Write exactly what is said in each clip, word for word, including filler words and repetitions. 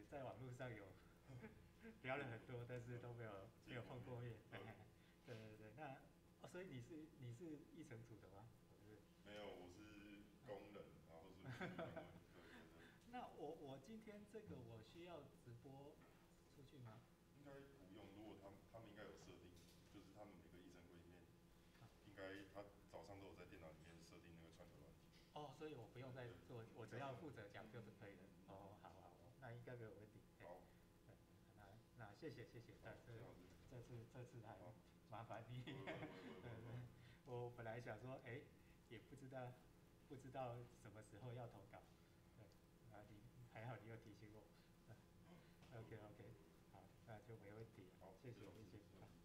在网络上有聊了很多，但是都没有没有碰过面。对对对，那哦，所以你是你是一成组的吗？我是。 没有，我是工人，然后是服务单位。对对对。 那我我今天这个我需要直播出去吗？ 应该不用，如果他们他们应该有设定，就是他们每个医生会里面，应该他早上都有在电脑里面设定那个串流软体。 哦，所以我不用再做，我只要负责讲就可以了。 嗯， 哦，好好，那应该没有问题。 好， 对，那那谢谢谢谢， 好， 但是这样子， 这次这次还好， 麻烦你。 不会不会不会不会不会。 我本来想说，哎，也不知道不知道什么时候要投稿。对，啊，你还好，你又提醒我。OK OK，好，那就没问题了。 好， 谢谢这样子， 谢谢。 这样子。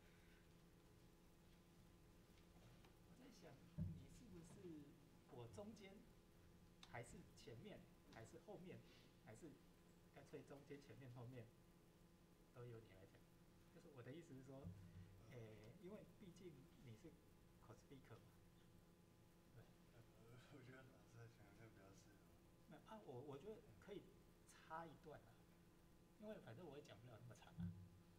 我在想，你是不是我中间，还是前面，还是后面，还是干脆中间、前面、后面都由你来讲？就是我的意思是说，诶，因为毕竟你是 co speaker 嘛，对。 呃，我觉得老师的讲就比较适合。 那啊，我我觉得可以插一段啊，因为反正我也讲不了那么长啊。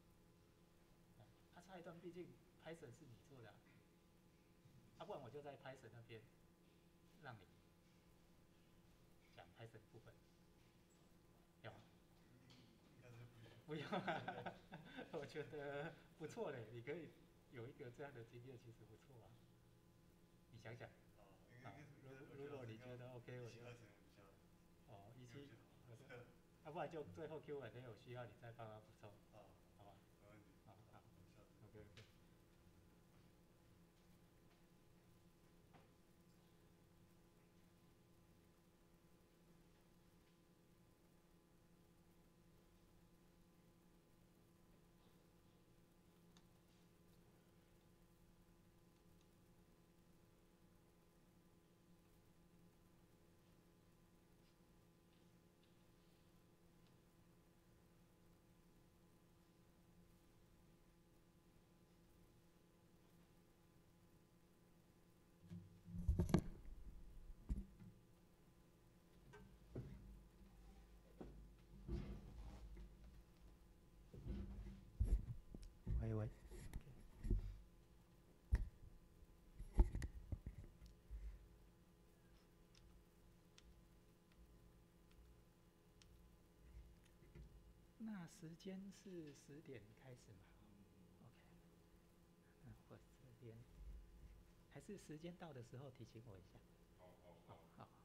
他、啊、插一段，毕竟 Python 是你做的、啊，啊，不然我就在 Python 那边让你讲 Python 部分，要吗？ 应该是不行。 不用啊，我觉得不错嘞，你可以有一个这样的经验，其实不错啊。你想想， 哦，应啊， 该如如果你觉得 OK，我就二十年比较。 哦一期，我就， 要要、啊、不然就最后 Q and A 有需要你再帮他补充， 啊， 好吧？ 没问题。 好好下次。 ，OK OK。喂喂。那时间是十点开始嘛？OK。那我这边还是时间到的时候提醒我一下。 好好好好。 好。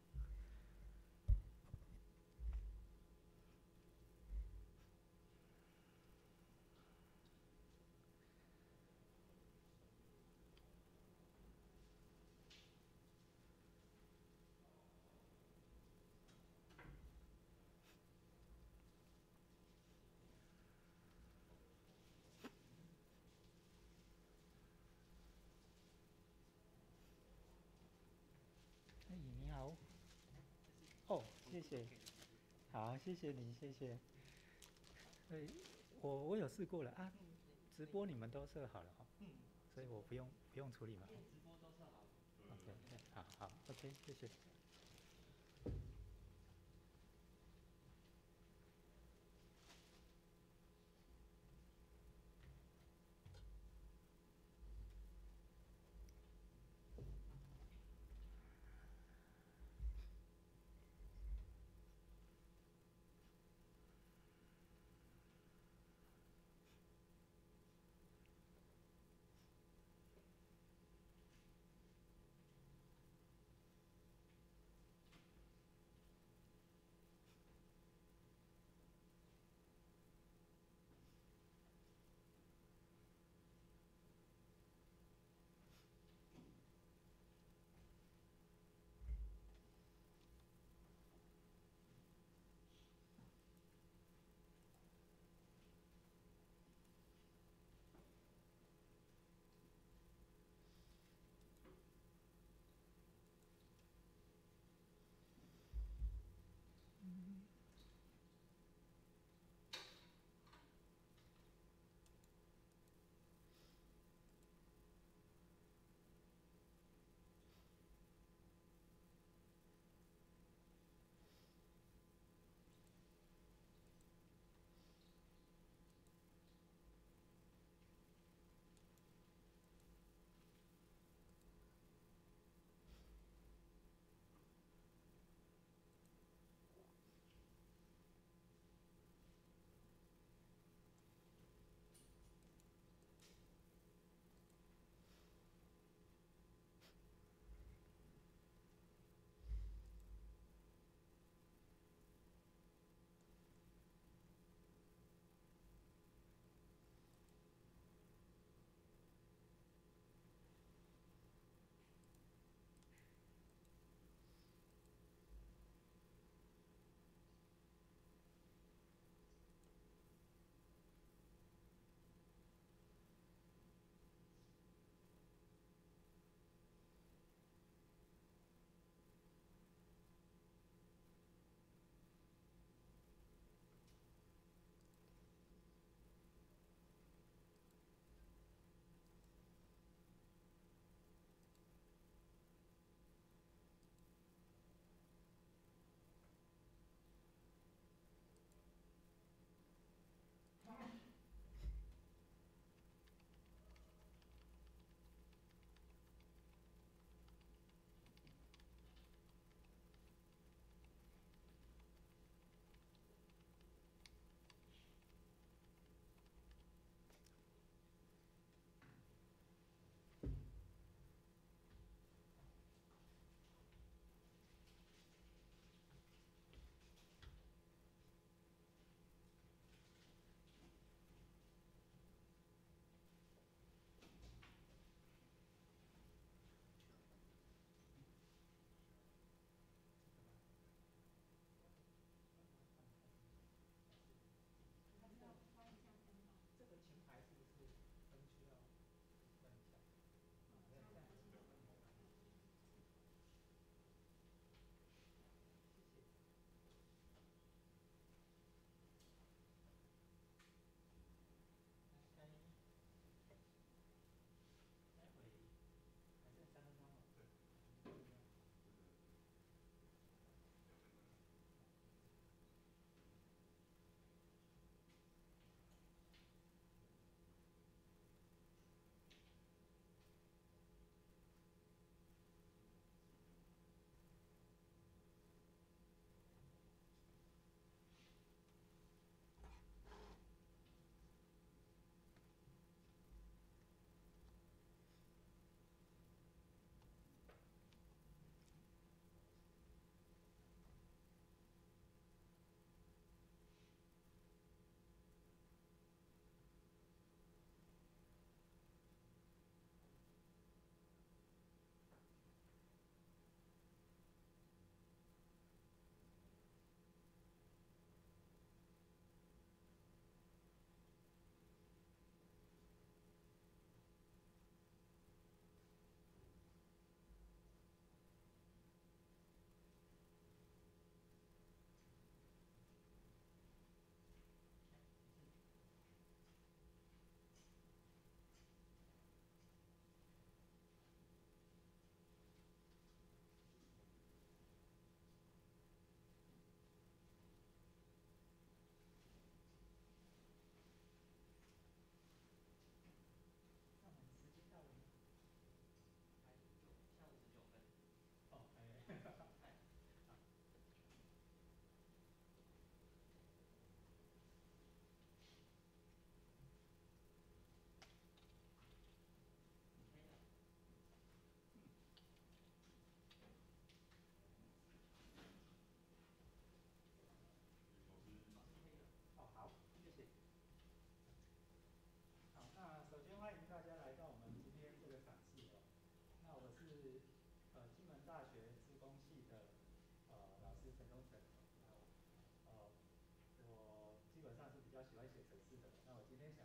哎，你好。哦，谢谢。好，谢谢你，谢谢。哎，我我有试过了啊，直播你们都设好了哈、哦，嗯，所以我不用不用处理嘛。直播都设好了。OK， 好好 OK， 谢谢。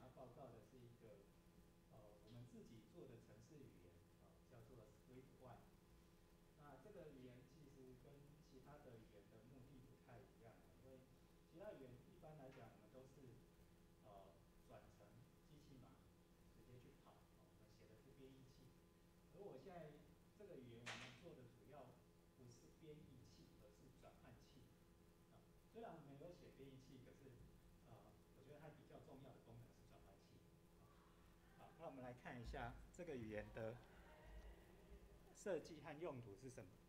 要报告的是一个呃我们自己做的程式语言，呃叫做 SwiftUI。那这个语言其实跟其他的语言的目的不太一样，因为其他语言一般来讲我们都是呃转成机器码直接去跑，哦、我们写的是编译器。而我现在这个语言我们做的主要不是编译器，而是转换器。啊，虽然我们有写编译器，可是呃，我觉得它比较重要的功能是转换器。好，那我们来看一下这个语言的设计和用途是什么。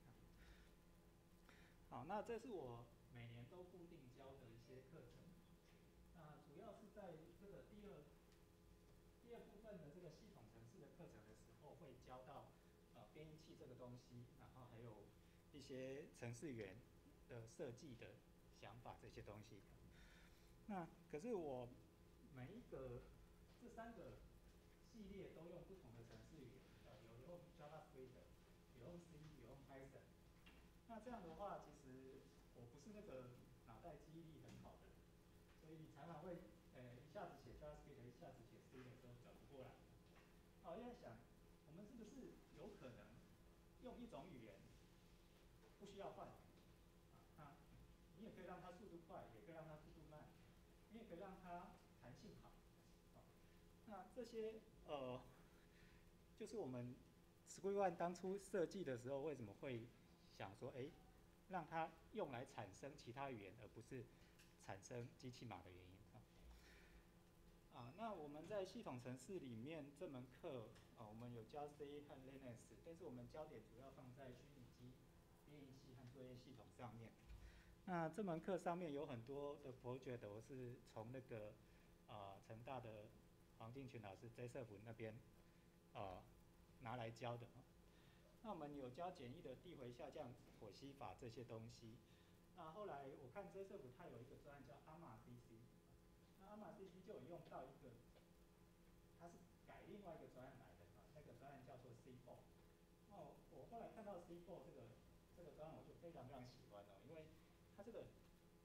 好，那这是我每年都固定教的一些课程。那主要是在这个第二第二部分的这个系统程式的课程的时候，会教到呃编译器这个东西，然后还有一些程式员的设计的想法这些东西。那可是我每一个这三个系列都用不同的程式语言，呃，有用 JavaScript， 有用 C， 有用 Python。那这样的话，其实我不是那个脑袋记忆力很好的人，所以常常会呃一下子写 JavaScript， 一下子写 C 的时候转不过来。好，我在想，我们是不是有可能用一种语言不需要换？啊，你也可以让它速度快，也可以让它速度慢，你也可以让它弹性好。啊，那这些呃，就是我们 SwiftUI 当初设计的时候，为什么会想说，哎，让它用来产生其他语言，而不是产生机器码的原因啊？啊，那我们在系统程式里面这门课，啊，我们有教 C 和 Linux， 但是我们焦点主要放在虚拟机、编译器和作业系统上面。那这门课上面有很多的 project， 我是从那个啊成大的黄敬群老师 Joseph 那边啊拿来教的。那我们有教简易的递回下降剖析法这些东西。那后来我看 Joseph 他有一个专案叫 AMA C C， 那 AMA C C 就有用到一个，它是改另外一个专案来的啊，那个专案叫做 C 四。那我我后来看到 C 四 这个这个专案，我就非常非常喜欢哦，因为它这个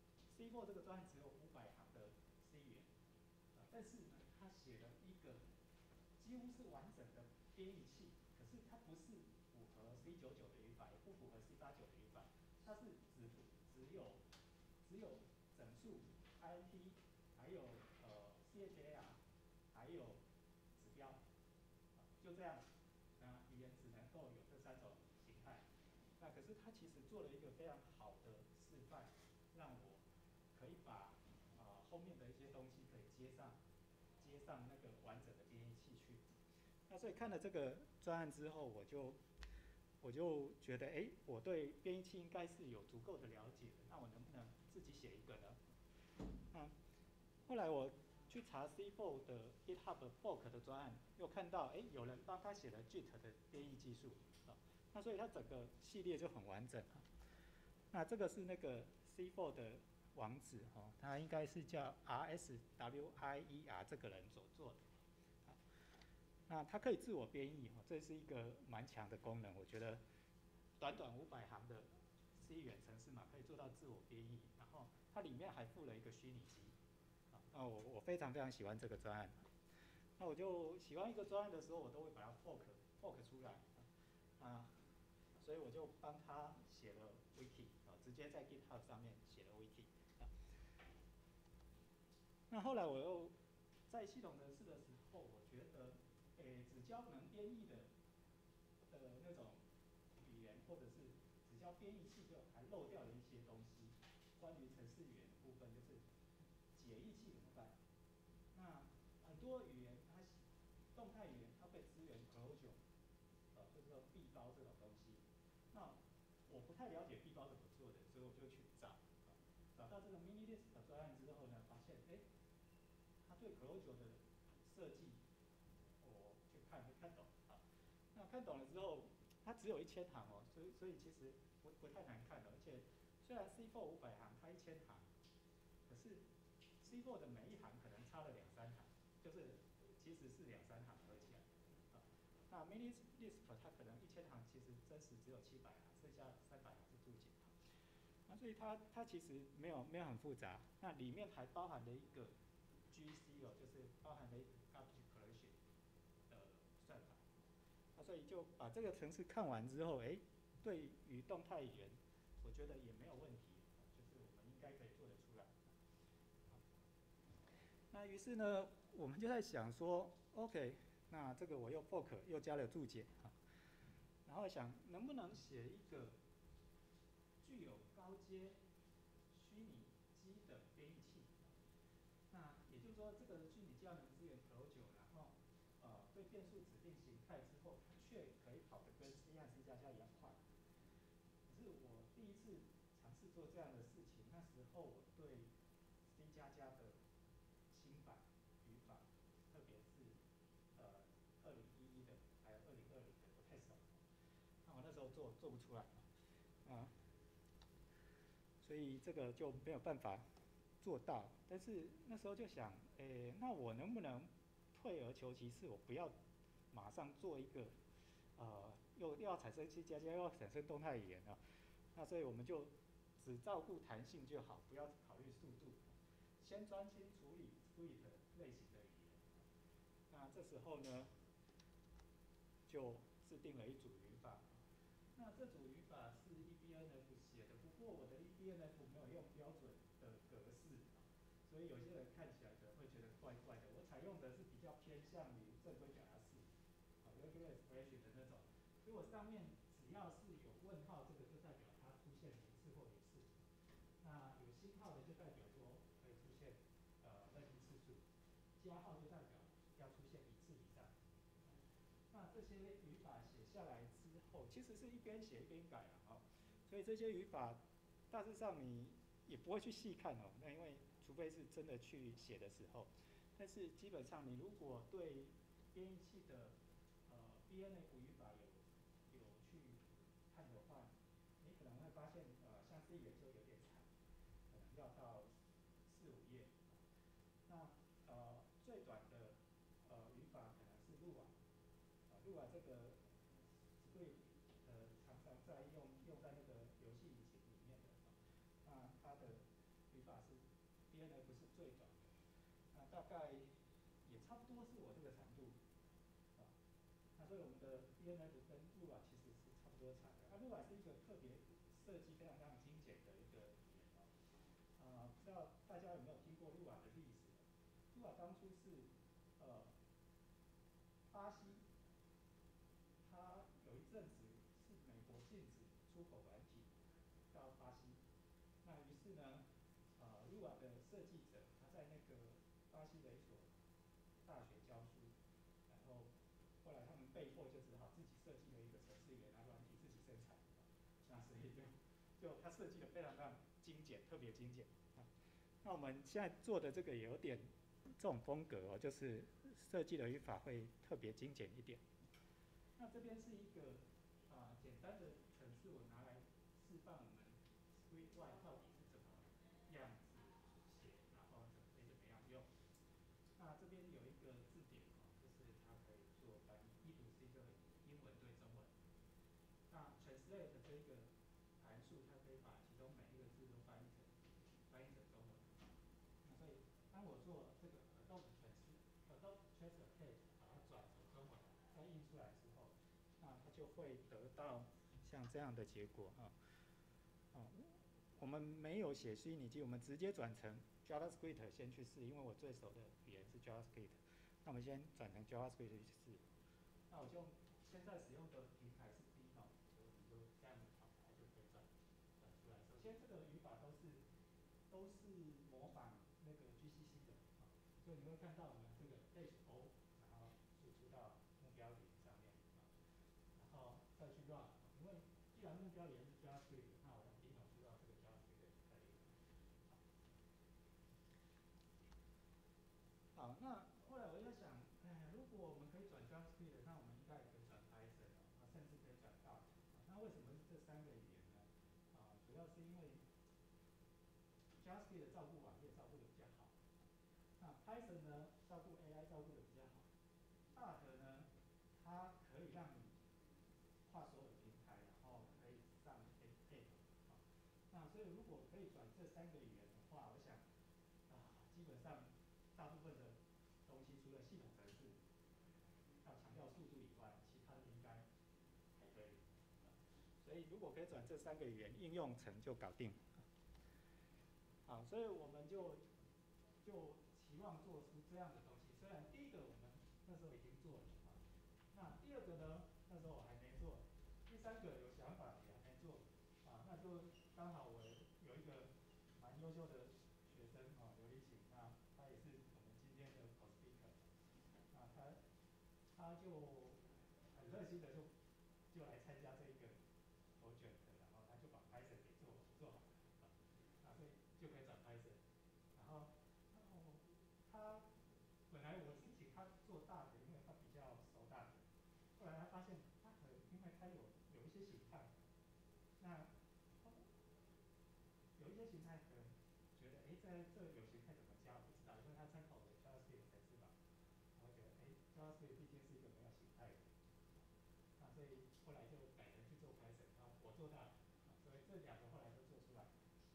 C 四 这个专案只有五百行的 C 语言，啊，但是呢，它写了一个几乎是完整的编译器，可是它不是符合 C 九十九的语法，也不符合 C 八十九的语法，它是只只有只有整数 I N T， 还有呃 C H A R， 还有指标，啊，就这样。那语言只能够有这三种形态。那可是它其实做了一个非常好的示范，让我可以把啊、呃、后面的一些东西可以接上接上那个完整的编译器去。那所以看了这个专案之后，我就我就觉得，哎，我对编译器应该是有足够的了解的，那我能不能自己写一个呢？嗯，后来我去查 C 四 的 GitHub fork 的专案，又看到，哎，有人帮他写了 Git 的编译技术啊，那所以它整个系列就很完整啊。那这个是那个 C 四 的网址哦，它应该是叫 R S W I E R 这个人所做的。那它可以自我编译，这是一个蛮强的功能，我觉得短短五百行的 C 语言程式码可以做到自我编译，然后它里面还附了一个虚拟机。那我我非常非常喜欢这个专案。那我就喜欢一个专案的时候，我都会把它 fork fork 出来啊，所以我就帮他写了 wiki 啊，直接在 GitHub 上面写了 wiki 啊。那后来我又在系统程式的时候，我觉得，诶，只教能编译的的那种语言，或者是只教编译器，就还漏掉了一些东西。关于程式语言的部分，就是解译器怎么办？那很多语言它动态语言它会支援 closure， 呃，就是说闭包这种东西。那我不太了解闭包怎么做的，所以我就去找，啊，找到这个 Minilist 的专案之后呢，发现，哎，它对 closure 的设计，我去看会看懂啊。那看懂了之后，它只有一千行哦，所以所以其实不不太难看的，而且虽然 C 四 五百行，它一千行，可是 C 四 的每一行可能差了两三行，就是其实是两三行合起来。啊，那 Minilist 它可能一千行，其实真实只有七百行，剩下三百行是注解。那所以它它其实没有没有很复杂，那里面还包含了一个 G C 哦，就是包含了一个 garbage collection 的算法。那所以就把这个程式看完之后，哎，对于动态语言，我觉得也没有问题，就是我们应该可以做得出来。那于是呢，我们就在想说 ，OK， 那这个我又 fork 又加了注解啊，然后想能不能写一个具有高阶虚拟机的编译器。那也就是说，这个虚拟机要能支援 Perl 九，然后呃对变数指定形态之后，它却可以跑得跟 C 和 C 加加一样快。可是我第一次尝试做这样的事情，那时候我对 C 加加的新版语法，特别是呃二零一一的，还有二零二零的不太熟。那我那时候做做不出来啊，所以这个就没有办法做到。但是那时候就想，诶，那我能不能退而求其次，我不要马上做一个呃又又要产生 C 加加，又要产生动态语言啊？那所以我们就只照顾弹性就好，不要考虑速度，先专心处理 Script 类型的语言。那这时候呢，就制定了一组语法。那这组语法是 E B N F 写的，不过我的 E B N F 没有用标准的格式，所以有些人看起来可能会觉得怪怪的。我采用的是比较偏向于正规表达式，啊 regular expression 的那种。所以我上面只要是有问号，这个就代表它出现零次或一次。那有星号的就代表说可以出现呃任意次数，加号就代表要出现一次以上。那这些语法写下来之后，其实是一边写一边改啊，哦，所以这些语法大致上你也不会去细看哦，那因为除非是真的去写的时候，但是基本上你如果对编译器的呃 B N F 语法有有去看的话，你可能会发现呃像这个就有点长，可能要到四五页。那呃最短的呃语法可能是路网。路网这个 Script 呃常常在用用在那个游戏引擎里面的，那它的语法是 B N F 是最短的，那大概也差不多是我这个长度啊。那所以我们的 B N F 跟路网其实是差不多长的。那路网是一个特别设计非常非常精简的一个语言哦。啊，不知道大家有没有听过路网的历史？路网当初是呃巴西。它有一阵子是美国禁止出口软体到巴西，那于是呢，呃，路网的设计者他在那个巴西的一所大学教书，然后后来他们被迫就只好自己设计了一个程式语言，拿软体自己生产，那所以就就他设计的非常非常精简，特别精简。那我们现在做的这个也有点这种风格哦，就是设计的语法会特别精简一点。那这边是一个啊、呃、简单的程式，我拿来示范我们 Script Y 到底是怎么样子写，然后怎么可以怎么样用。那这边有一个字典哦，就是它可以做翻译，意图是一个英文对中文。那 translate 这一个函数，它可以把其中每一个字都翻译成翻译成中文。那所以当我做这个 Adobe Translate，Adobe Translate 把它转成中文，再印出来之后，那它就会得到像这样的结果啊。哦，我们没有写虚拟机，我们直接转成 JavaScript 先去试，因为我最熟的语言是 JavaScript。那我们先转成 JavaScript 去试。那我就现在使用的平台是 B 哦，所以我们就这样跑，它就可以转转出来。首先这个语法都是都是模仿那个 G C C 的啊，所以你会看到我们这个 dash O， 然后输出到目标语上面啊，然后再去 run， 因为既然目标语是 JavaScript， 那我用 Dino 去 run 这个 JavaScript 就可以了。好，那后来我就想，哎，如果我们可以转 JavaScript， 那我们应该也可以转 Python 啊，甚至可以转 Dart。那为什么是这三个语言呢？啊，主要是因为 JavaScript 照顾网页照顾的比较好，那 Python 呢照顾 A I 照顾的比较好。Dart 呢，它可以让你跨所有平台，然后可以上 App 啊。那所以如果可以转这三个语言的话，我想啊，基本上大部部分的东西除了系统程式要强调速度以外，其他的应该还可以。所以如果可以转这三个语言，应用层就搞定。好，所以我们就就期望做出这样的东西。虽然第一个我们那时候已经做了啊，那第二个呢，那时候我还没做，第三个有想法也还没做啊，那就刚好我有一个蛮优秀的学生啊，刘立琴，那他也是我们今天的 co-speaker， 那他他就很热心的就就来参加这一个 project， 然后他就把 Python 给做做好了啊，那所以就可以转 Python， 然后然后他本来我是请他做大的，因为他比较熟大的，后来他发现他可能因为他有有一些形态，那有一些形态可能觉得哎在这有形态怎么加我不知道，因为他参考的 JavaScript 程式嘛，然后觉得哎 JavaScript 毕竟是一个没有形态的，那所以后来就改成去做 Python， 然后我做大的，所以这两个后来都做出来。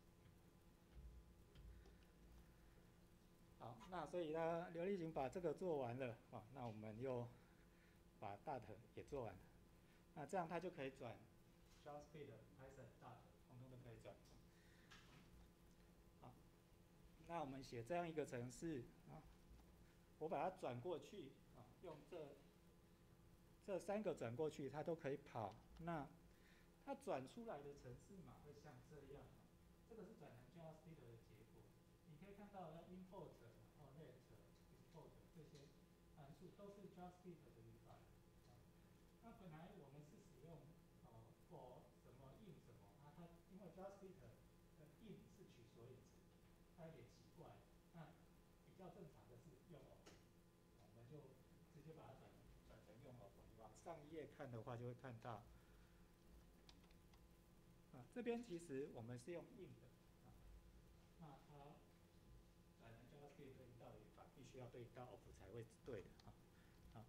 好，那所以呢，刘立琴把这个做完了啊，那我们又把 Dart 也做完了，那这样他就可以转 JavaScript、Python、Dart， 通通都可以转。好，那我们写这样一个程式啊，我把它转过去啊，用这这三个转过去，它都可以跑。那它转出来的程式码会像这样，这个是转成 JavaScript 的结果。你可以看到要 import， 然后 let export 这些函数都是 JavaScript 的语法。那本来我们是使用呃 for 什么 in 什么啊，它因为 JavaScript 的 in 是取索引值，它有点奇怪。那比较正常的是用 of， 我们就直接把它转转成用 of。你往上一页看的话，就会看到。啊，这边其实我们是用 in 的，啊，那它转成 JavaScript 对应到的语法必须要对应到 of 才会对的啊。好，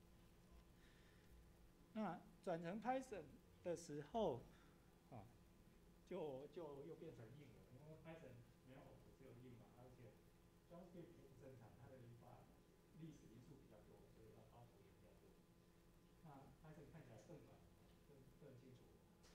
那转成 Python 的时候，啊，就就又变成 in 了，因为 Python 没有 of 只有 in 嘛，而且 JavaScript 也不正常，它的语法历史因素比较多，所以要包袱也比较多。那 Python 看起来更软，更更清楚。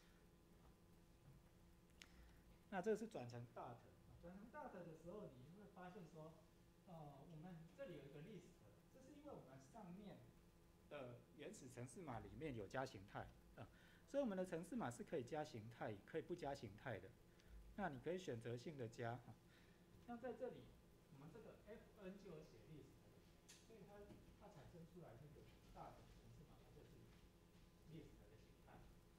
那这个是转成 Dart， 转成 Dart 的时候，你会发现说，呃，我们这里有一个 list， 这是因为我们上面的原始程式码里面有加形态啊，所以我们的程式码是可以加形态，可以不加形态的。那你可以选择性的加啊，像在这里，我们这个 fn 就有写 list， 所以它它产生出来那个 Dart 的程式码，它就是 list 的形态。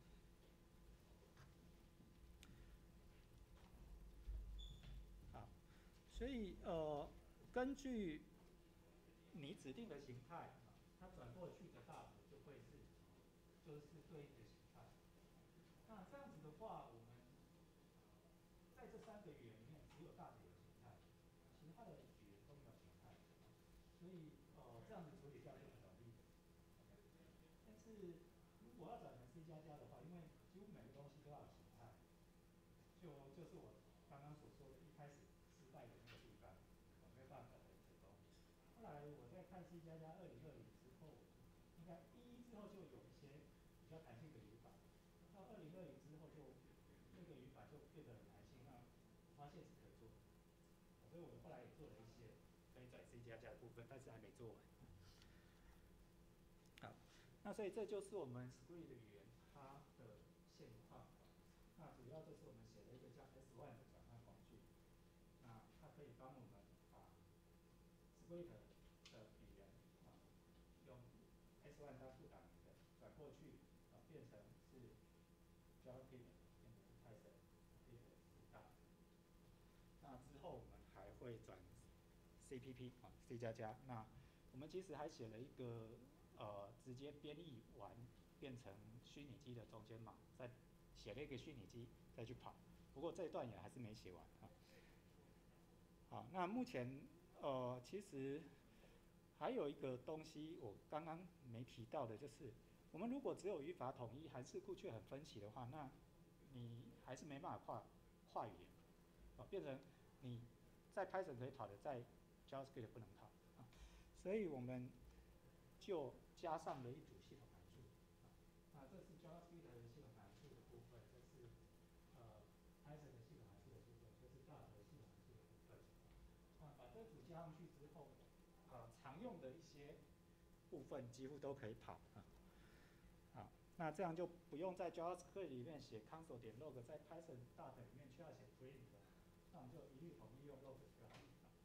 好，所以呃，根据你指定的形态，它转过去的 Dart 就会是就是对应的形态。那这样子的话，我们在这三个语言里面，只有 Dart 有形态，其他的语言都没有形态，所以呃这样子处理掉就很容易。但是如果要转成 C 加加的话，因为几乎每个东西都要有形态，就就是我刚刚所说的，一开始失败的那个地方，我没有办法转成功。后来我在看 C 加加二零二零之后，应该一一之后就有一些比较弹性的语法，到二零二零之后就那个语法就变得很弹性，那我发现是可以做的，所以我们后来也做了一些可以转 C 加加的部分，但是还没做完。好，那所以这就是我们 Script 的语言它的现况。那主要就是我们写了一个叫 S one 的转换工具，那它可以帮我们把 Script 的语言啊用 S one 当副档的转过去啊，变成是 JavaScript， 变成是 Python， 变成是 Dart。那之后我们还会转 C P P 啊 C 加加。那我们其实还写了一个呃直接编译完变成虚拟机的中间码，再写了一个虚拟机再去跑。不过这一段也还是没写完啊。好，那目前呃其实还有一个东西我刚刚没提到的，就是我们如果只有语法统一，函式库却很分歧的话，那你还是没办法跨跨语言，啊，变成你在 Python 可以跑的，在 JavaScript 不能跑啊。 所以我们就加上了一组系统函数。那这是 JavaScript 的系统函数的部分，这是呃 Python 的系统函数的部分，这是 Dart 的系统函数的部分。那把这组加上去之后，呃，常用的一些部分几乎都可以跑啊。好，那这样就不用在 JavaScript 里面写 console 点 log， 在 Python Dart 里面却要写 print 的，那我们就一律统一用 log 就好了。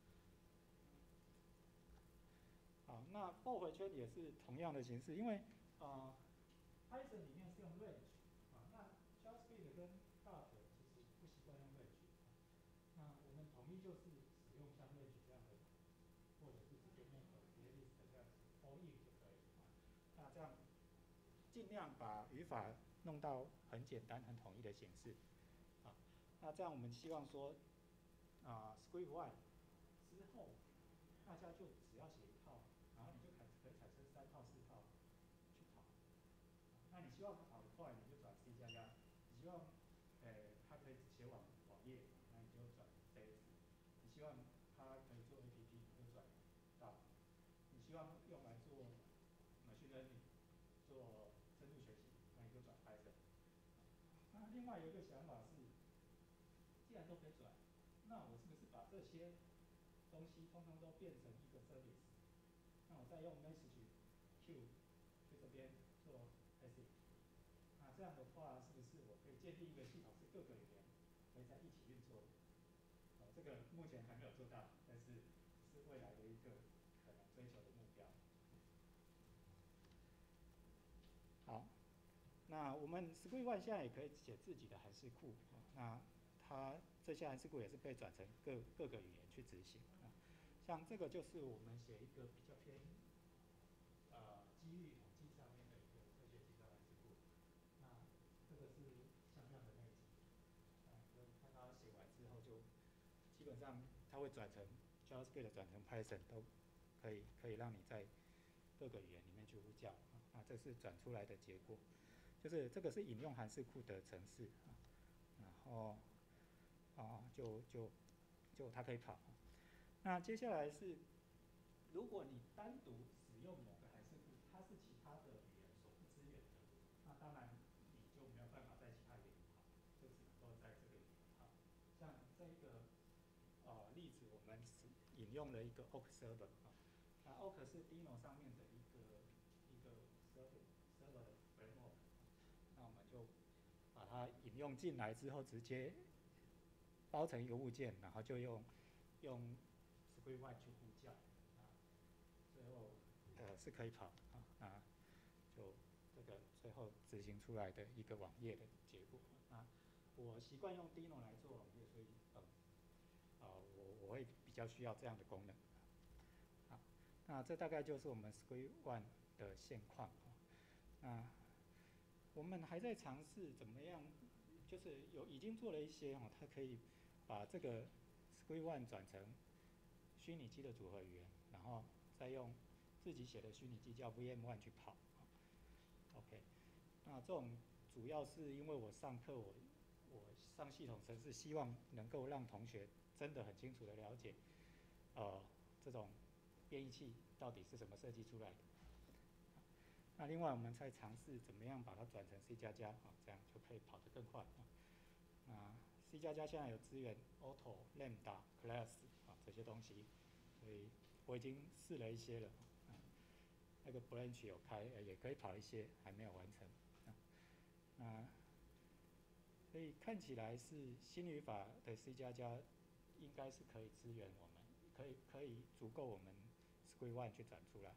好，那报回圈也是同样的形式，因为呃 Python 里面是用 range 啊，那 JavaScript 跟 Dart 其实不习惯用 range， 那我们统一就是使用像 range 这样的，或者是直接用 list 这样子 all in 就可以啊。那这样尽量把语法弄到很简单、很统一的形式啊。那这样我们希望说啊 ，Script one 之后，大家就只要写一套，然后你就可可以产生三套、四套去跑。那你希望它跑得快，你就转 C 加加；你希望呃它可以写网网页，那你就转 J S； 你希望它可以做 A P P， 你就转 Dart； 你希望用来做 machine learning， 做深度学习，那你就转 Python。那另外有一个想法是，既然都可以转，那我是不是把这些东西通通都变成一个 service？ 那我再用 message queue 去这边做 async。那这样的话，是不是我可以建立一个系统，是各个语言可以在一起运作的？哦，这个目前还没有做到，但是是未来的一个可能追求的目标。好，那我们 Script one 现在也可以写自己的函式库，那它这些函式库也是被转成各各个语言去执行啊。像这个就是我们写一个比较偏呃几率统计上面的一个科学计算函式库。那这个是向量的内积，啊，就看它写完之后就基本上它会转成 JavaScript 转成 Python 都可以可以让你在各个语言里面去呼叫啊。这是转出来的结果，就是这个是引用函式库的程式啊，然后啊就就就它可以跑。那接下来是，如果你单独使用某个函式库，它是其他的语言所不支援的，那当然你就没有办法在其他语言跑，就只能够在这个语言跑。像这个呃例子，我们引用了一个 Oak Server 啊，那 Oak 是 Dino 上面的一个一个 server server 的 framework， 那我们就把它引用进来之后，直接包成一个物件，然后就用用 Script one 去呼叫啊，最后呃是可以跑啊，那就这个最后执行出来的一个网页的结果啊。我习惯用 Dino 来做网页，所以呃啊我我会比较需要这样的功能。好，那这大概就是我们 Script one 的现况啊。那我们还在尝试怎么样，就是有已经做了一些哦，它可以把这个 Script one 转成虚拟机的组合语言，然后再用自己写的虚拟机叫 V M one 去跑。OK， 那这种主要是因为我上课我我上系统程式，希望能够让同学真的很清楚的了解，呃，这种编译器到底是怎么设计出来的。那另外我们再尝试怎么样把它转成 C 加加啊，这样就可以跑得更快啊。那 C 加加现在有支援 Auto、Lambda、Class 啊这些东西，所以我已经试了一些了。啊、那个 Branch 有开，也可以跑一些，还没有完成。啊，那所以看起来是新语法的 C 加加应该是可以支援我们，可以可以足够我们 Script one 去转出来。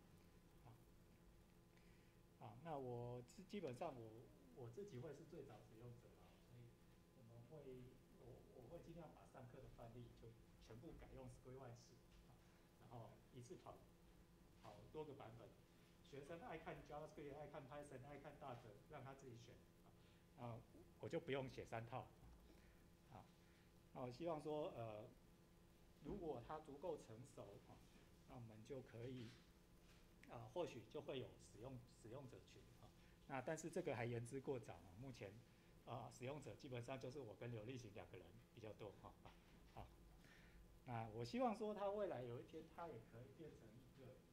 啊，那我基本上我我自己会是最早使用者啊，所以我们会我我会尽量把上课的范例就全部改用 Script one 写，啊，然后一次跑跑多个版本。学生爱看 JavaScript， 爱看 Python， 爱看 Dart， 让他自己选啊，啊，我就不用写三套。啊，那我希望说呃，如果它足够成熟啊，那我们就可以。啊，或许就会有使用使用者群啊，那但是这个还言之过早啊。目前啊，使用者基本上就是我跟刘立行两个人比较多哈。好，那我希望说他未来有一天他也可以变成一个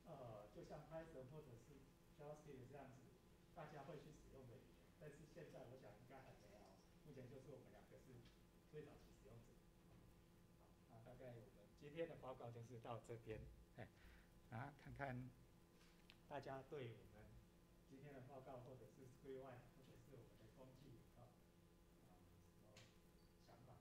呃，就像 Python 或者是 JavaScript 这样子，大家会去使用的语言。但是现在我想应该还没有，目前就是我们两个是最早期使用者。好，那大概我们今天的报告就是到这边，哎，啊，看看大家对我们今天的报告，或者是 ScriptOne， 或者是我们的工具啊，啊，什么想法？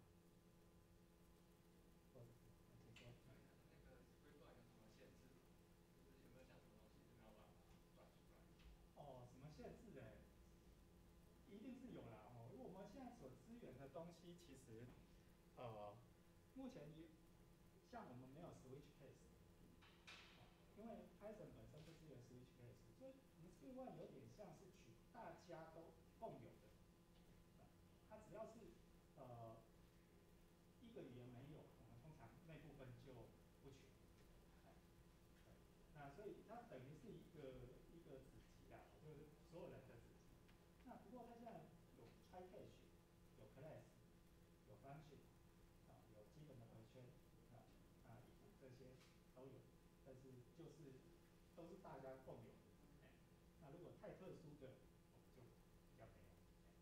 或者是请说。 那个 ScriptOne 有什么限制吗？就是有没有讲什么东西是没有办法转出来的？ 哦，什么限制哎？一定是有啦哦，因为我们现在所支援的东西，其实呃，目前也像我们没有 switch case，哦，因为 Python 本身不支援 switch case，所以我们 ScriptOne 有点像是取大家都共有的，哦，它只要是呃一个语言没有，我们通常那部分就不全。哎，那所以它等于是一个一个子集啦，就是所有人的子集。那不过它现在有 try catch，有 class，有 function，啊，有基本的回圈，啊啊，这些都有，但是就是都是大家共有的。哎，那如果太特殊的，我们就比较没有。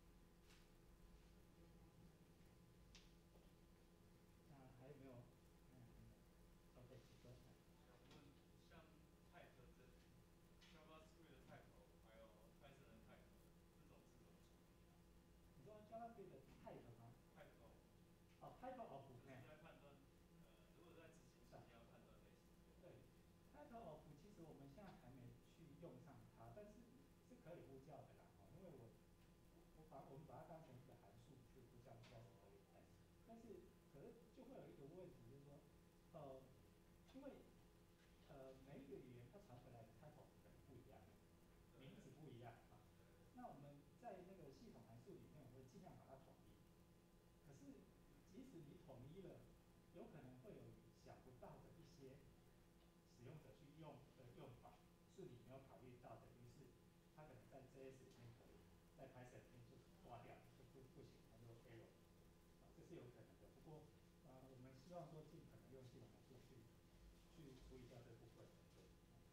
那还有没有？嗯，OK，请说。 想问，像 type 这 JavaScript 的 type 还有 Python 的 type 这种是怎么处理啊？ 你说 JavaScript 的 type 吗 type of 哦 ，type of， 就是在判断，呃，如果在执行时你要判断类似的。 对 ，type of 其实我们现在还没去用上它，但是是可以呼叫的啦，哦，因为我我把我们把它当成一个函数去呼叫，应该是可以的。但是可是就会有一个问题，就是说，呃，因为呃每一个语言它传回来的 type of 可能不一样，名字不一样啊。那我们在那个系统函数里面，我会尽量把它统一。可是即使你统一了，有可能会有想不到的一些使用者去用的用法，是你没有考虑到的，于是它可能在 J S 里面可以，在 Python 里面就挂掉，就不不行，它就 error，啊，这是有可能的。不过啊，我们希望说尽可能用系统函数去去处理掉这部分。对。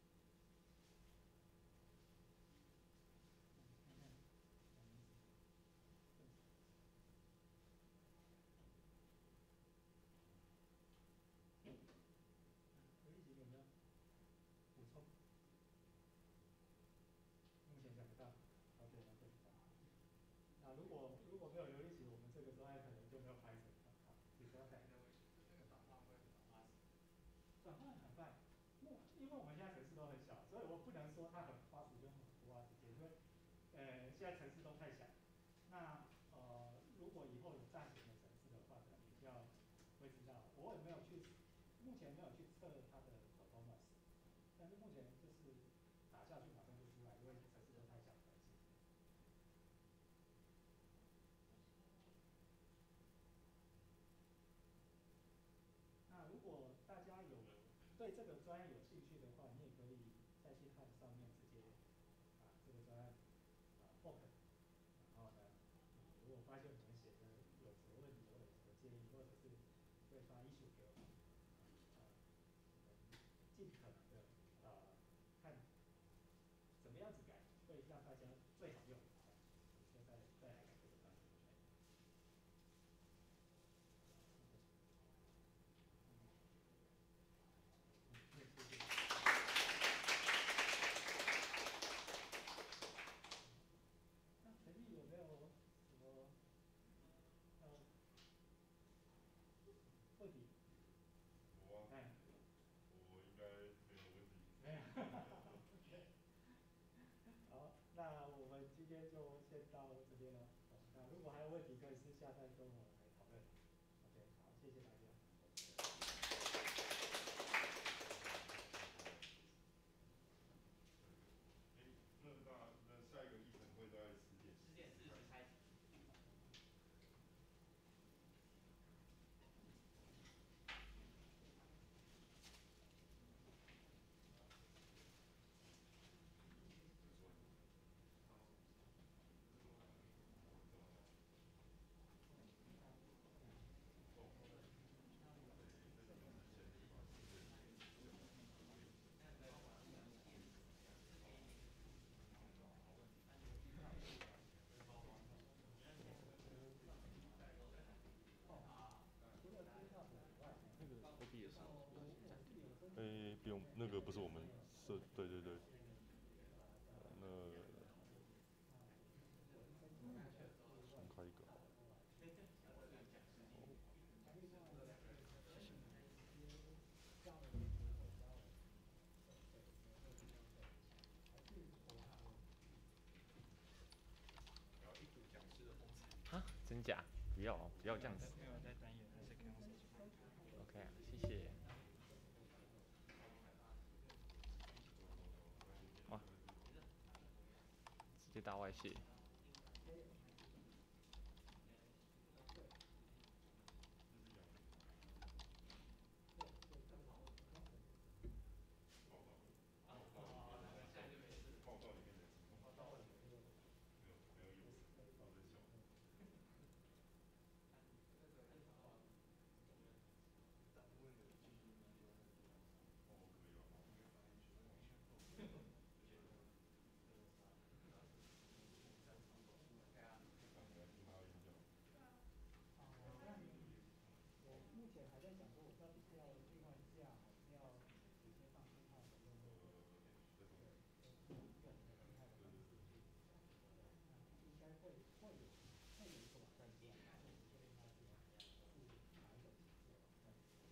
刘一吉有没有补充？目前想不到。OK OK。那如果如果没有刘一吉，我们这个专业可能就没有 Python 了。好，你说看。 那个转换会很花时间。 转换很快，因为我们现在城市都很小，所以我不能说它很花时间，很不花时间，因为呃现在城市都太小。那呃如果以后有大型的城市的话，可能比较会知道。我也没有去，目前没有去测它的 performance， 但是目前就是打下去马上就出来，因为城市都太小了。那如果大家有对这个专业有兴趣的话，你也可以在去看上面直接啊这个专案啊 fork， 然后呢，如果发现我们写的有什么问题或者什么建议，或者是会发 issue 给我们，啊，尽可能的啊看怎么样子改会让大家最好用，现在再来改这个专案。谢谢。那陈毅有没有什么呃问题？ 我啊， 哎， 我应该没有问题。 没有。好，那我们今天就先到这边了。那如果还有问题，可以私下再跟我来讨论。OK，好，谢谢大家。 哎，那那那下一个议程会在十点十点四十开始。 不用，那个不是我们设，对对对。那重开一个好了。 啊，真假？不要不要这样子。 没有在单眼，还是可以用手机。 OK 啊，谢谢。哇，直接大外泄。 我目前还在想说，我到底是要另外架，还是要直接放信号的用那个对用用静态的方式去调。那应该会会有会有一个网站键，但是我不确定它是是哪一种形式的网站。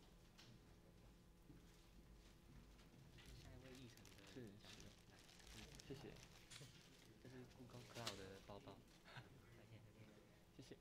下一位议程的是讲者，来， 谢谢。 这是 Google Cloud 的报告，再见再见。 谢谢。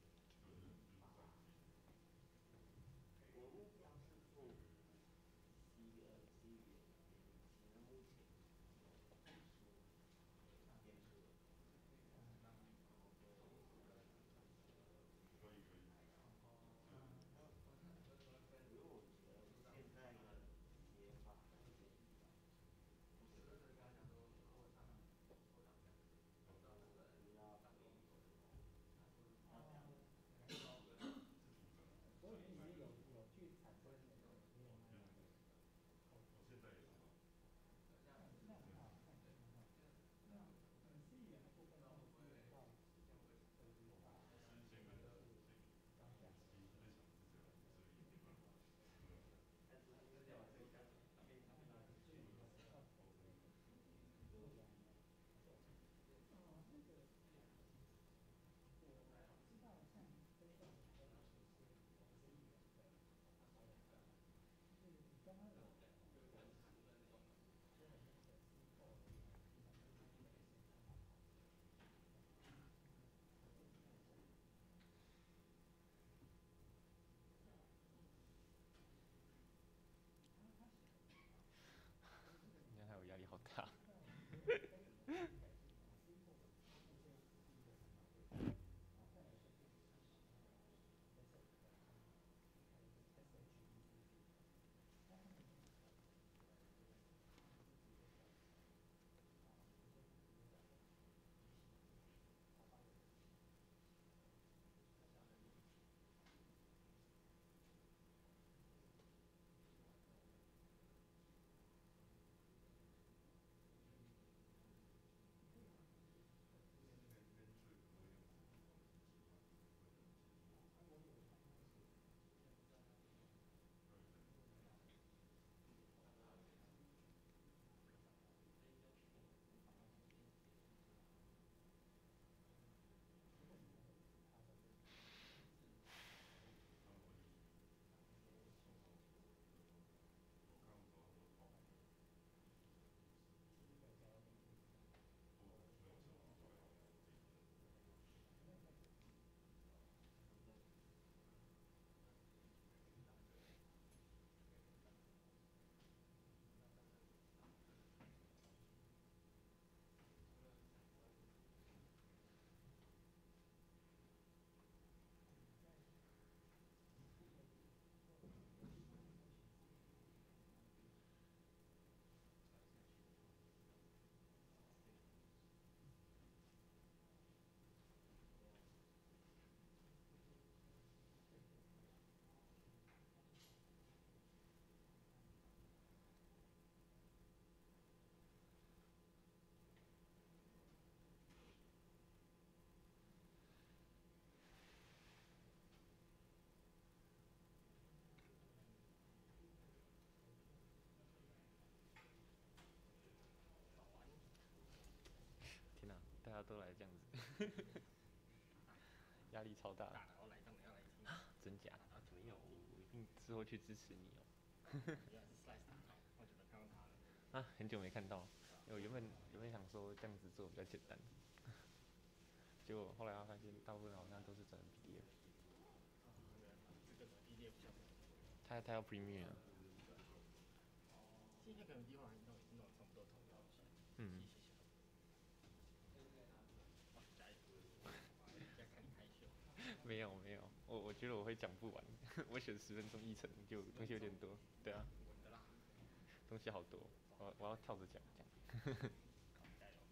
所以其实有有去产生那个没有那样的后续。 现在也是吗？ 那那很好，那很好。那你是语言的部分，他们是用到都是把先先跟是当下的。 其实在想是这样，所以你看他有压力好大。 都来这样子，压力超大。 大佬来，当然要来听。 真假？ 啊，没有， 我一定之后去支持你哦。 原来是 Slice 大佬，好久没看到他了。 啊，很久没看到。我原本原本想说这样子做比较简单，结果后来发现大部分好像都是转 P D F。 这个 P D F 项目。 他他要 Premiere 啊。 现在可能计划已经弄已经弄差不多同一个东西。 嗯。 哇，加油！在看你害羞。 没有没有，我我觉得我会讲不完，我选十分钟一层就东西有点多，对啊， 稳的啦。 东西好多，我我要跳着讲讲。 加油！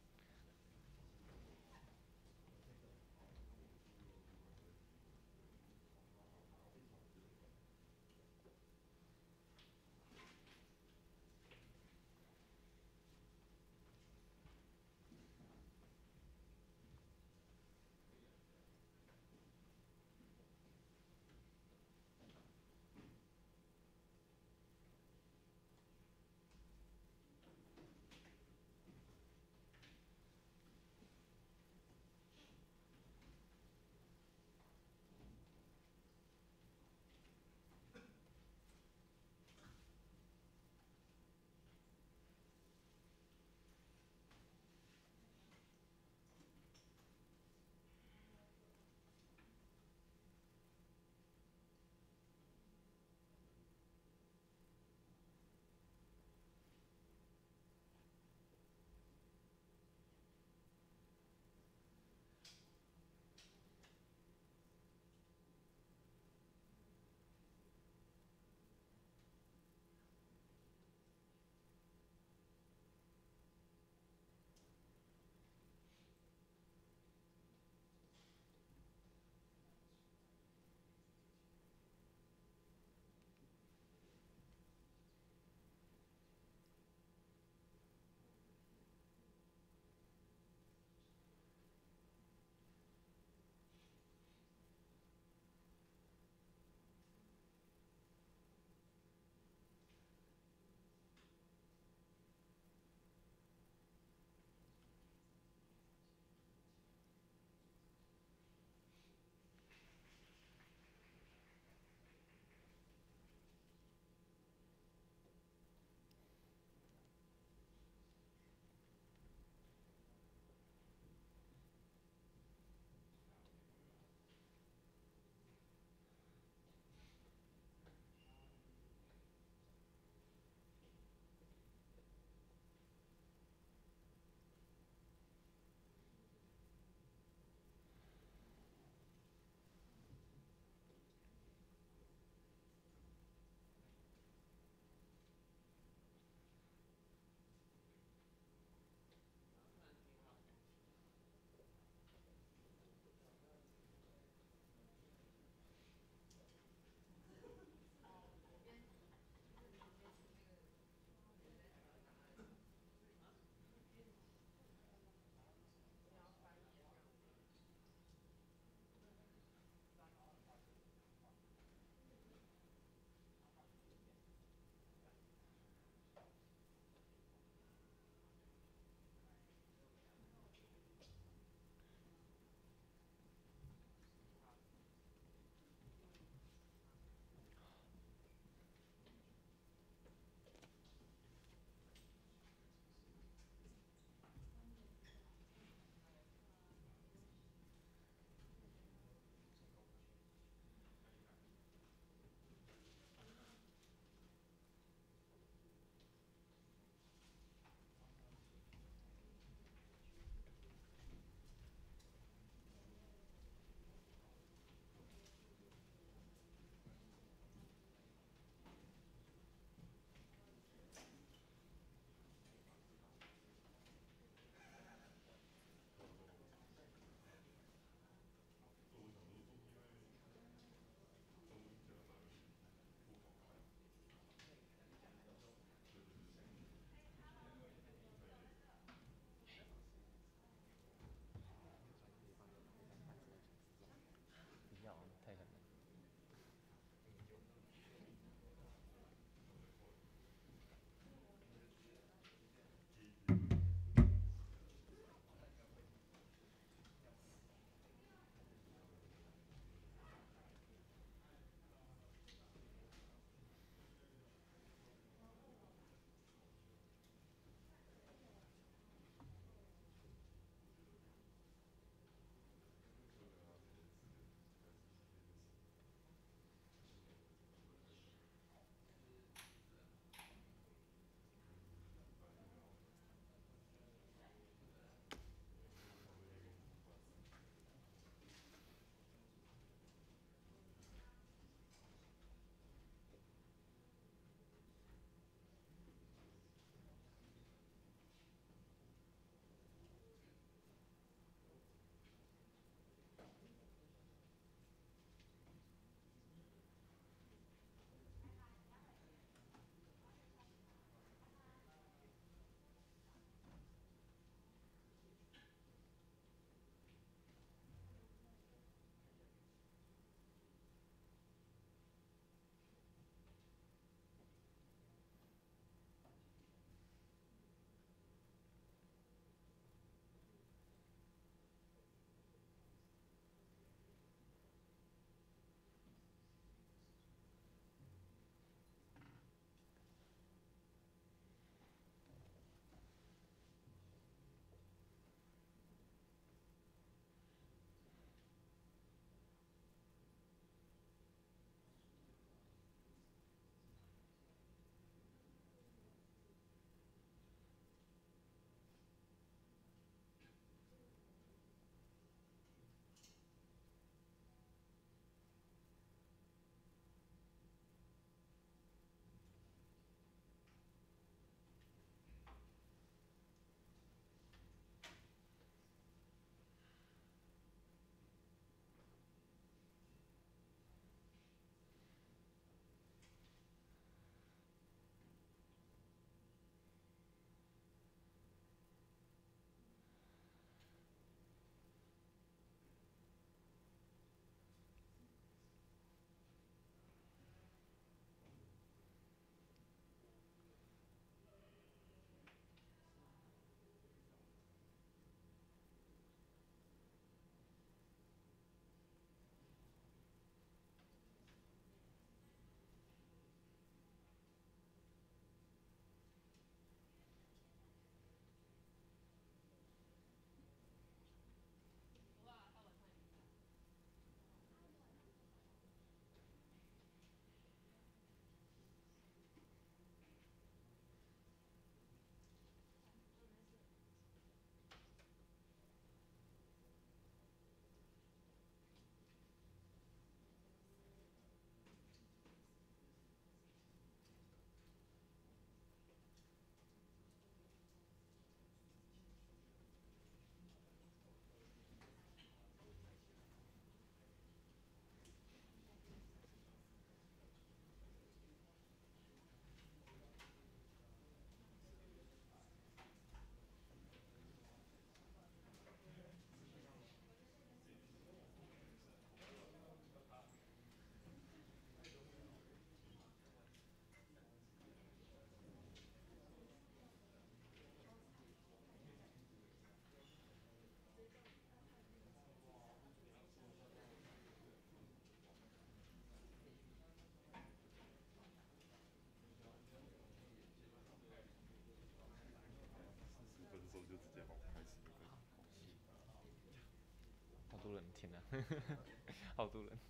多人，天哪，好多人。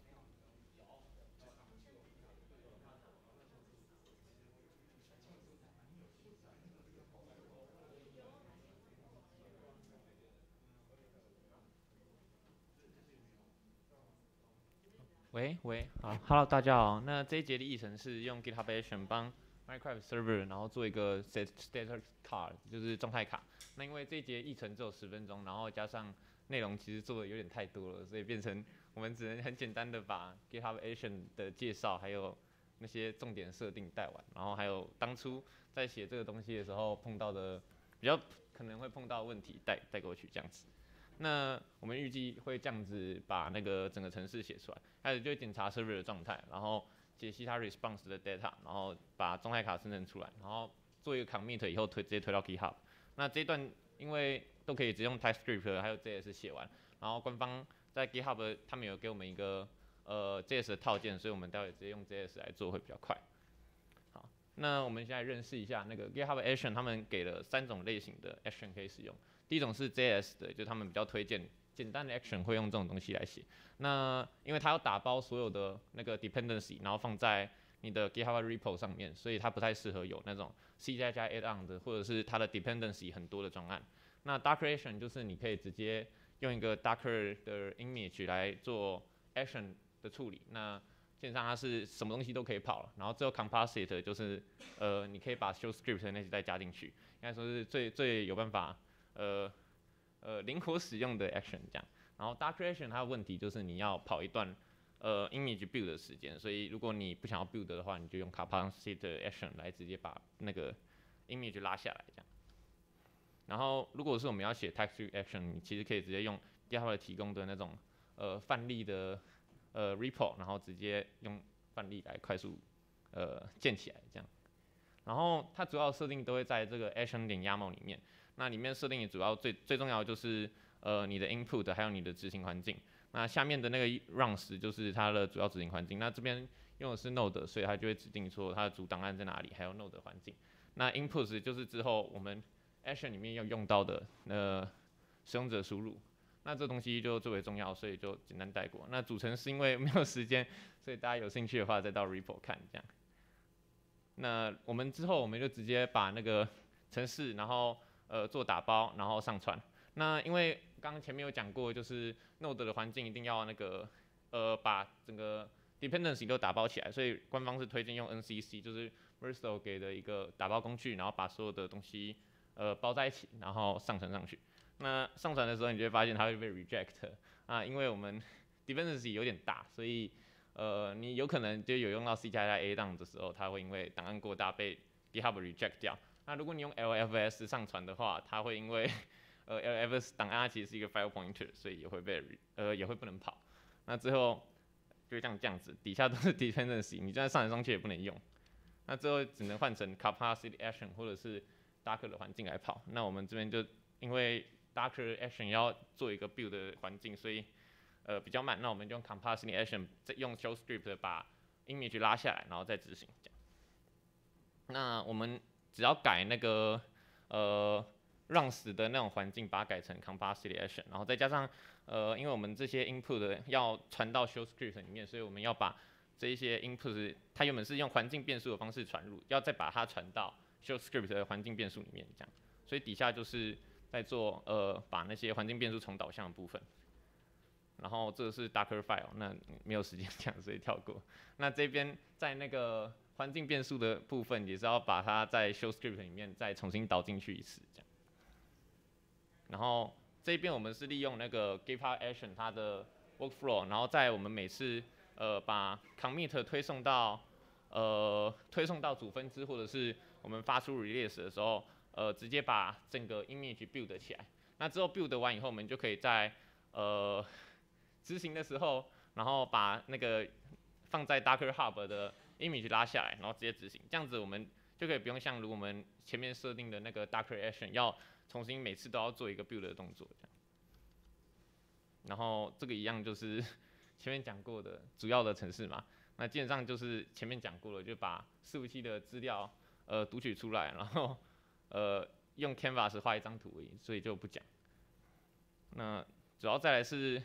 喂喂，好 ，Hello， 大家好。那这一节的议程是用 GitHub Action 帮 Minecraft Server， 然后做一个 Status Card， 就是状态卡。那因为这一节议程只有十分钟，然后加上内容其实做的有点太多了，所以变成我们只能很简单的把 GitHub Action 的介绍还有那些重点设定带完，然后还有当初在写这个东西的时候碰到的比较可能会碰到的问题带带过去这样子。那我们预计会这样子把那个整个程式写出来，开始就会检查 server 的状态，然后解析它 response 的 data， 然后把状态卡生成出来，然后做一个 commit 以后推直接推到 GitHub。那这一段因为都可以只用 TypeScript 还有 J S 写完，然后官方在 GitHub 他们有给我们一个呃 J S 的套件，所以我们待会直接用 J S 来做会比较快。好，那我们现在认识一下那个 GitHub Action， 他们给了三种类型的 Action 可以使用。第一种是 J S 的，就是他们比较推荐简单的 action 会用这种东西来写。那因为它要打包所有的那个 dependency， 然后放在你的 GitHub repo 上面，所以它不太适合有那种 C 加加 add on 的，或者是它的 dependency 很多的专案。那 Docker action 就是你可以直接用一个 Docker 的 image 来做 action 的处理。那基本上它是什么东西都可以跑了，然后最后 composite 就是呃你可以把 show script 那些再加进去，应该说是最最有办法。呃呃灵活使用的 action 这样，然后 Docker action 它的问题就是你要跑一段呃 image build 的时间，所以如果你不想要 build 的话，你就用 composite action 来直接把那个 image 拉下来这样。然后如果是我们要写 text action， 你其实可以直接用 GitHub 提供的那种呃范例的呃 repo， 然后直接用范例来快速呃建起来这样。然后它主要设定都会在这个 action 点 YAML 里面。那里面设定也主要最最重要的就是呃你的 input 还有你的执行环境。那下面的那个 runs 就是它的主要执行环境。那这边用的是 node， 所以它就会指定说它的主档案在哪里，还有 node 的环境。那 input 就是之后我们 action 里面要用到的呃使用者输入。那这东西就最为重要，所以就简单带过。那组成是因为没有时间，所以大家有兴趣的话再到 repo 看这样。那我们之后我们就直接把那个程式，然后呃做打包，然后上传。那因为刚刚前面有讲过，就是 Node 的环境一定要那个呃把整个 dependency 都打包起来，所以官方是推荐用 N C C， 就是 Vercel 给的一个打包工具，然后把所有的东西呃包在一起，然后上传上去。那上传的时候，你就会发现它会被 reject 啊，因为我们 dependency 有点大，所以呃你有可能就有用到 C 加加 A 档的时候，它会因为档案过大被 GitHub reject 掉。那如果你用 L F S 上传的话，它会因为呃 L F S 档案其实是一个 file pointer， 所以也会被呃也会不能跑。那最后就像这样子，底下都是 dependency， 你就算上来上去也不能用。那最后只能换成 capacity action 或者是 Docker 的环境来跑。那我们这边就因为 Docker action 要做一个 build 的环境，所以呃比较慢。那我们就用 capacity action 再用 show script 把 image 拉下来，然后再执行这样。那我们只要改那个呃 runs 的那种环境，把它改成 capacity action， 然后再加上呃，因为我们这些 input 要传到 show script 里面，所以我们要把这一些 input， 它原本是用环境变数的方式传入，要再把它传到 show script 的环境变数里面，这样。所以底下就是在做呃把那些环境变数重导向的部分。然后这个是 Docker file， 那没有时间讲，所以跳过。那这边在那个环境变数的部分，也是要把它在 show script 里面再重新导进去一次，这样。然后这边我们是利用那个 GitHub Action 它的 workflow， 然后在我们每次呃把 commit 推送到呃推送到主分支，或者是我们发出 release 的时候，呃直接把整个 image build 起来。那之后 build 完以后，我们就可以在呃执行的时候，然后把那个放在 Docker Hub 的 image 拉下来，然后直接执行。这样子我们就可以不用像如果我们前面设定的那个 Docker Action 要重新每次都要做一个 build 的动作，这样。然后这个一样就是前面讲过的主要的程式嘛，那基本上就是前面讲过了，就把伺服器的资料呃读取出来，然后呃用 Canvas 画一张图而已，所以就不讲。那主要再来是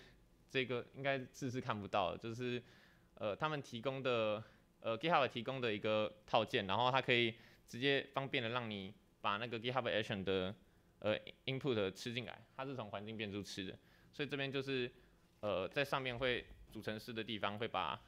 这个应该字是看不到的，就是呃他们提供的呃 GitHub 提供的一个套件，然后它可以直接方便的让你把那个 GitHub Action 的呃 input 吃进来，它是从环境变数吃的，所以这边就是呃在上面会主程式的地方会把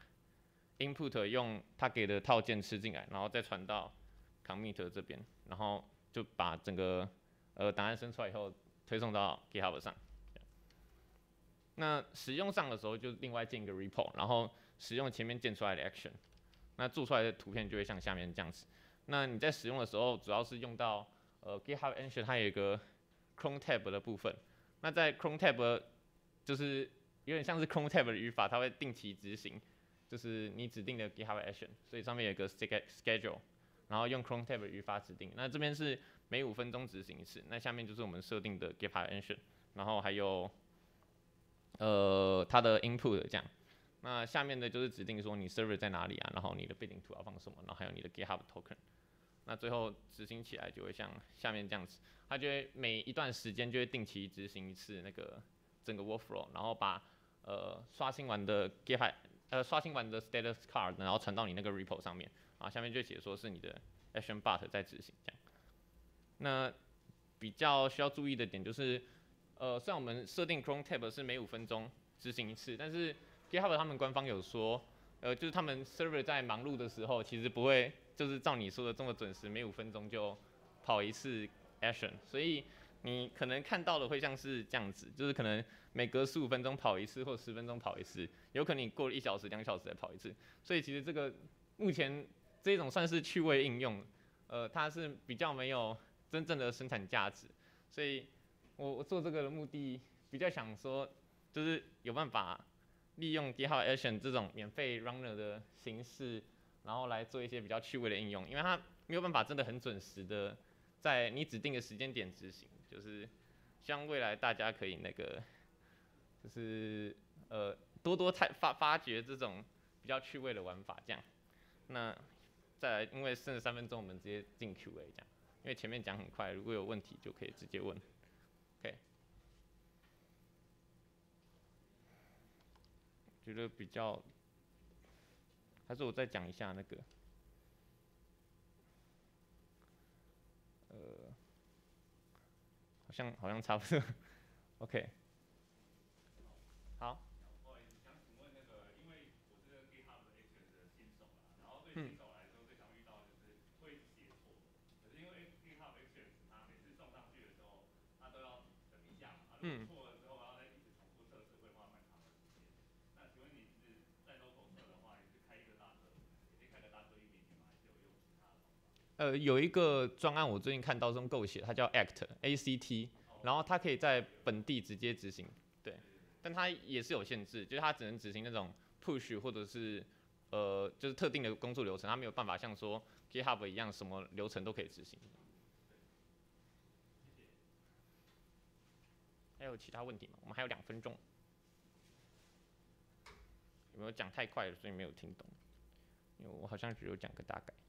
input 用它给的套件吃进来，然后再传到 commit 这边，然后就把整个呃档案生出来以后推送到 GitHub 上。那使用上的时候就另外建一个 repo， 然后使用前面建出来的 action， 那做出来的图片就会像下面这样子。那你在使用的时候，主要是用到呃 GitHub Action 它有一个 Cron tab 的部分。那在 Cron tab 就是有点像是 Cron tab 的语法，它会定期执行，就是你指定的 GitHub Action， 所以上面有一个 schedule， 然后用 Cron tab 的语法指定。那这边是每五分钟执行一次，那下面就是我们设定的 GitHub Action， 然后还有呃它的 input 这样。那下面的就是指定说你 server 在哪里啊，然后你的背景图要放什么，然后还有你的 GitHub token。那最后执行起来就会像下面这样子，它就会每一段时间就会定期执行一次那个整个 workflow， 然后把呃刷新完的 GitHub 呃刷新完的 status card， 然后传到你那个 repo 上面，啊下面就写说是你的 action bot 在执行这样。那比较需要注意的点就是，呃虽然我们设定 Cron tab 是每五分钟执行一次，但是 GitHub 他们官方有说，呃就是他们 server 在忙碌的时候，其实不会就是照你说的这么准时，每五分钟就跑一次 action， 所以你可能看到的会像是这样子，就是可能每隔十五分钟跑一次，或十分钟跑一次，有可能你过了一小时、两小时再跑一次，所以其实这个目前这种算是趣味应用，呃它是比较没有真正的生产价值，所以我我做这个的目的比较想说，就是有办法利用 GitHub Action 这种免费 runner 的形式，然后来做一些比较趣味的应用，因为它没有办法真的很准时的在你指定的时间点执行，就是希望未来大家可以那个，就是呃多多发发掘这种比较趣味的玩法这样。那再来，因为剩了三分钟，我们直接进 Q A 这样，因为前面讲很快，如果有问题就可以直接问。OK。觉得比较，还是我再讲一下那个，呃，好像好像差不多，OK， 好。 不好意思，想请问那个，因为我是 GitHub Action 的新手啦，然后对新手来说最常遇到的就是会写错，可是因为 GitHub Action 它每次送上去的时候，它都要等一下嘛，如果错了之后，然后再一直重复测试，会花蛮长的时间。那请问你是在 local 测的话，你是开一个大测，也可以开个大测一点点吗？还是有用其他的方法？ 呃，有一个专案我最近看到是用 Go 写，它叫 Act A C T， 然后它可以在本地直接执行，对，但它也是有限制，就是它只能执行那种 push 或者是呃就是特定的工作流程，它没有办法像说 GitHub 一样什么流程都可以执行。还有其他问题吗？我们还有两分钟，有没有讲太快了，所以没有听懂？因为我好像只有讲个大概。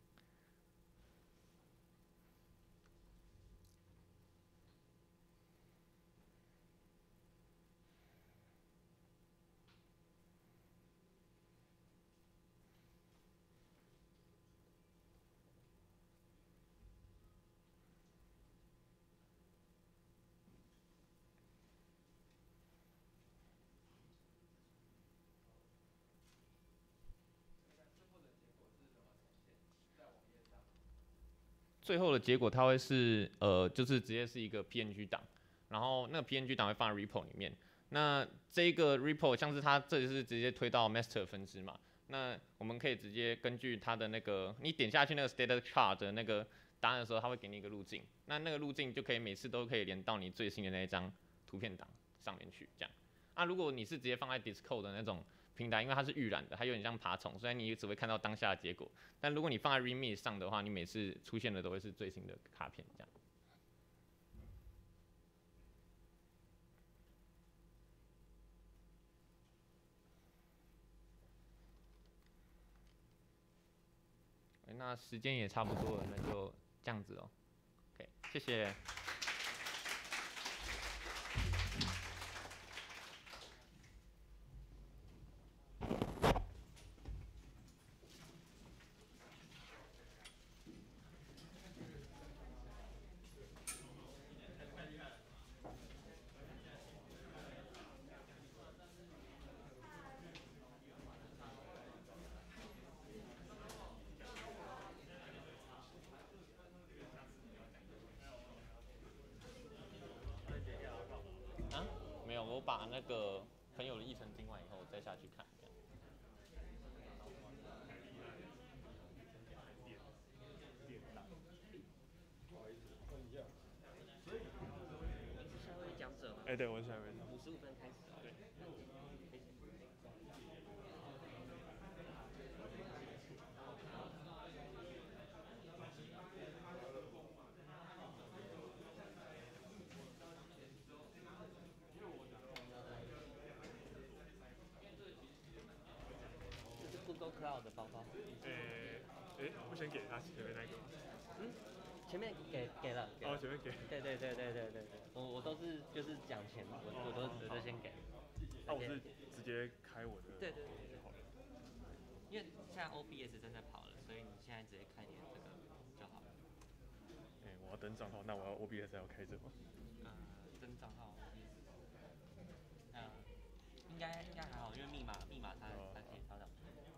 最后的结果它会是呃，就是直接是一个 P N G 档，然后那个 P N G 档会放在 repo 里面。那这个 repo 像是它这里是直接推到 master 分支嘛，那我们可以直接根据它的那个，你点下去那个 status card 的那个答案的时候，它会给你一个路径，那那个路径就可以每次都可以连到你最新的那一张图片档上面去，这样。啊，如果你是直接放在 Discord 的那种平台，因为它是预览的，它有点像爬虫，所以你只会看到当下的结果。但如果你放在 README 上的话，你每次出现的都会是最新的卡片，这样。那时间也差不多了，那就这样子哦。OK， 谢谢。 把那个朋友的议程听完以后再下去看。 下位讲者吗？ 哎、对，我是下一位。 五十五分开始。 对。 这是 Google Cloud 的包包。 诶、诶、我先给他前面那个。 嗯，前面给给了。给了哦，前面给。 对对对对对对对，我我都是就是讲钱嘛，我我都我都先给。 啊，我是直接开我的。 对对对就好了。因为现在 O B S 正在跑了，所以你现在直接开你的这个就好了。 哎、我要登账号，那我要 O B S 要开着吗？ 呃，登账号 O B S。呃，应该应该还好，因为密码密码它它可以调到。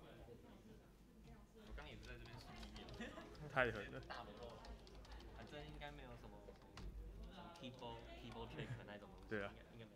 我刚也是在这边输密码。 太狠了。 大门后。 反正应该没有什么什么 keyboard keyboard trick 那种东西。 对啊。 应该应该没有。